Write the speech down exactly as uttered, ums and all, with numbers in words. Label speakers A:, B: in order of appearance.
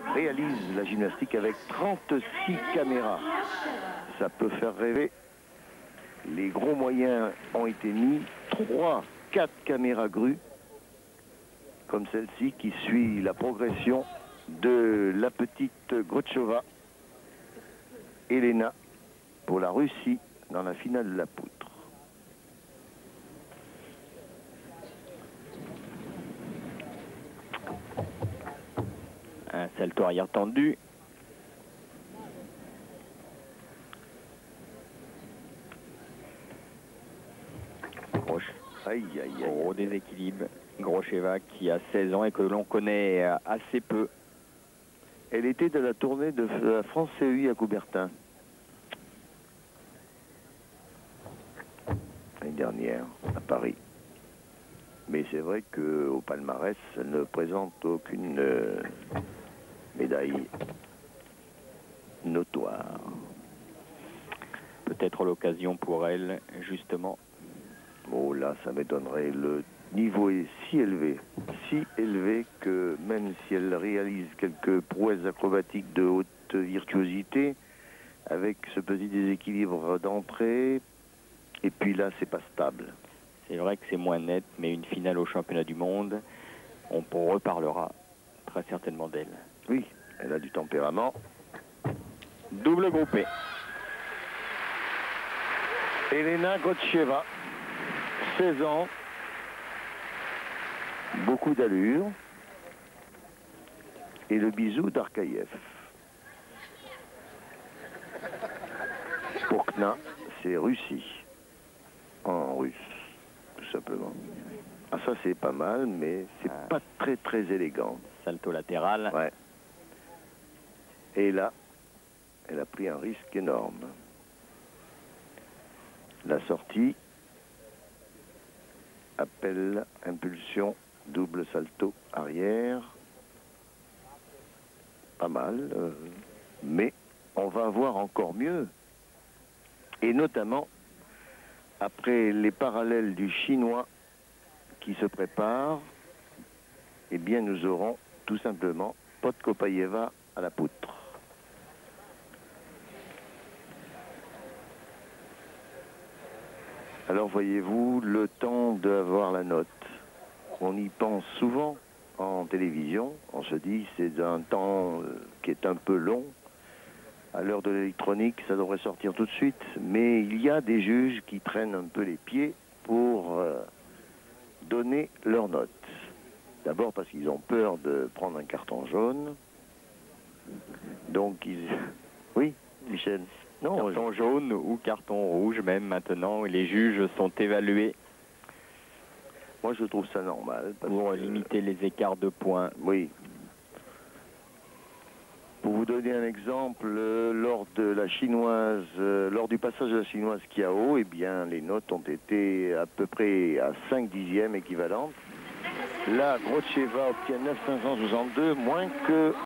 A: réalise la gymnastique avec trente-six caméras. Ça peut faire rêver. Les gros moyens ont été mis, trois, quatre caméras grues, comme celle-ci qui suit la progression de la petite Grotchova, Elena, pour la Russie dans la finale de la poutre.
B: Un salto arrière tendu. Gros,
A: Aïe, aïe, aïe.
B: gros déséquilibre. Grotcheva qui a seize ans et que l'on connaît assez peu.
A: Elle était de la tournée de la France C E I à Coubertin. L'année dernière, à Paris. Mais c'est vrai qu'au palmarès, elle ne présente aucune euh, médaille notoire.
B: Peut-être l'occasion pour elle, justement.
A: Oh là, ça m'étonnerait. Le niveau est si élevé, si élevé que même si elle réalise quelques prouesses acrobatiques de haute virtuosité, avec ce petit déséquilibre d'entrée, et puis là, c'est pas stable.
B: C'est vrai que c'est moins net, mais une finale au championnat du monde, on reparlera très certainement d'elle.
A: Oui, elle a du tempérament.
B: Double groupé.
A: Elena Grotcheva, seize ans, beaucoup d'allure, et le bisou d'Arkaïev. Pour Kna, c'est Russie, en russe, tout simplement. Ah, ça c'est pas mal, mais c'est
B: ah.
A: pas très très élégant.
B: Salto latéral.
A: Ouais. Et là, elle a pris un risque énorme. La sortie, appel, impulsion, double salto arrière. Pas mal, euh, mais on va voir encore mieux. Et notamment, après les parallèles du chinois qui se prépare, eh bien nous aurons tout simplement Podkopayeva à la poutre. Alors voyez-vous, le temps d'avoir la note, on y pense souvent en télévision, on se dit c'est un temps euh, qui est un peu long. À l'heure de l'électronique, ça devrait sortir tout de suite, mais il y a des juges qui traînent un peu les pieds pour euh, donner leur note. D'abord parce qu'ils ont peur de prendre un carton jaune. Donc ils... Oui, Michel?
B: Non, carton jaune ou carton rouge même maintenant, les juges sont évalués.
A: Moi je trouve ça normal. Parce
B: pour
A: que...
B: limiter les écarts de points.
A: Oui. Pour vous donner un exemple, euh, lors de la chinoise, euh, lors du passage de la chinoise Kiao, eh bien les notes ont été à peu près à cinq dixièmes équivalentes. Là, Grotcheva obtient neuf mille cinq cent soixante-deux, moins que